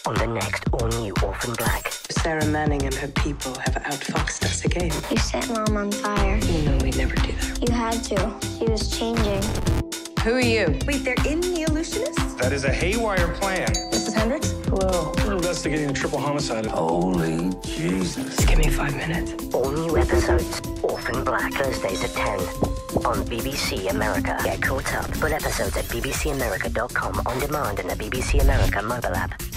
on the next all-new Orphan Black. Sarah Manning and her people have outfoxed us again. You set Mom on fire. You know we'd never do that. You had to. She was changing. Who are you? Wait, they're in the Illusionists? That is a haywire plan. Mrs. Hendricks? Hello. We're investigating a triple homicide. Holy Jesus. Just give me 5 minutes. All new episodes, Orphan Black, Thursdays at 10 on BBC America. Get caught up. Full episodes at bbcamerica.com on demand and the BBC America mobile app.